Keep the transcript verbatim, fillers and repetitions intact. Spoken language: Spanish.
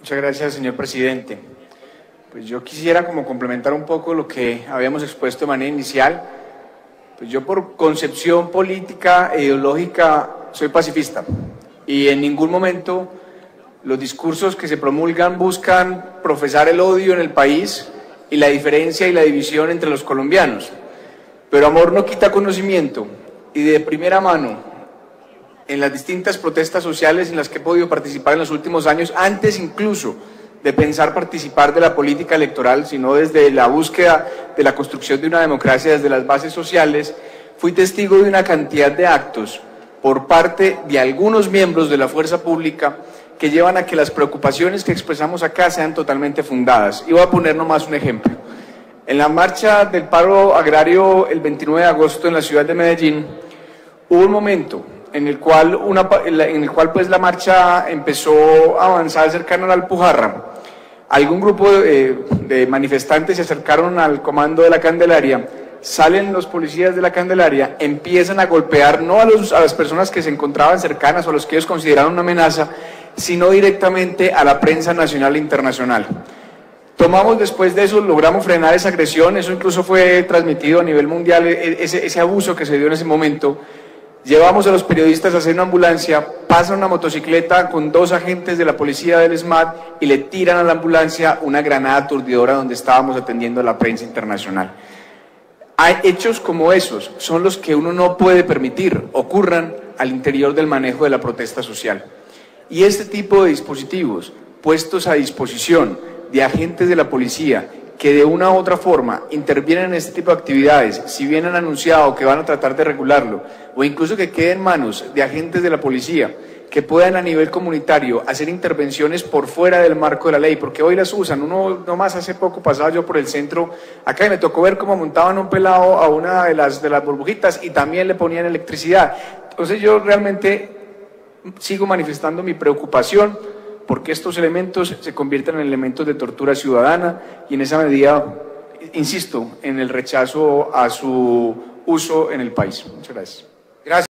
Muchas gracias, señor presidente. Pues yo quisiera como complementar un poco lo que habíamos expuesto de manera inicial. Pues yo por concepción política e ideológica soy pacifista y en ningún momento los discursos que se promulgan buscan profesar el odio en el país y la diferencia y la división entre los colombianos. Pero amor no quita conocimiento y de primera mano en las distintas protestas sociales en las que he podido participar en los últimos años, antes incluso de pensar participar de la política electoral, sino desde la búsqueda de la construcción de una democracia desde las bases sociales, fui testigo de una cantidad de actos por parte de algunos miembros de la fuerza pública que llevan a que las preocupaciones que expresamos acá sean totalmente fundadas. Y voy a poner nomás un ejemplo. En la marcha del paro agrario el veintinueve de agosto en la ciudad de Medellín, hubo un momento en el cual, una, en el cual pues la marcha empezó a avanzar cercano a la Alpujarra. Algún grupo de, de manifestantes se acercaron al comando de la Candelaria, salen los policías de la Candelaria, empiezan a golpear no a, los, a las personas que se encontraban cercanas o a los que ellos consideraron una amenaza, sino directamente a la prensa nacional e internacional. Tomamos después de eso, logramos frenar esa agresión, eso incluso fue transmitido a nivel mundial, ese, ese abuso que se dio en ese momento. Llevamos a los periodistas a hacer una ambulancia, pasa una motocicleta con dos agentes de la policía del SMAT y le tiran a la ambulancia una granada aturdidora donde estábamos atendiendo a la prensa internacional. Hay hechos como esos, son los que uno no puede permitir ocurran al interior del manejo de la protesta social. Y este tipo de dispositivos puestos a disposición de agentes de la policía que de una u otra forma intervienen en este tipo de actividades, si bien han anunciado que van a tratar de regularlo, o incluso que quede en manos de agentes de la policía, que puedan a nivel comunitario hacer intervenciones por fuera del marco de la ley, porque hoy las usan. Uno nomás hace poco pasaba yo por el centro, acá y me tocó ver cómo montaban un pelado a una de las, de las burbujitas y también le ponían electricidad. Entonces yo realmente sigo manifestando mi preocupación porque estos elementos se convierten en elementos de tortura ciudadana y en esa medida, insisto, en el rechazo a su uso en el país. Muchas gracias.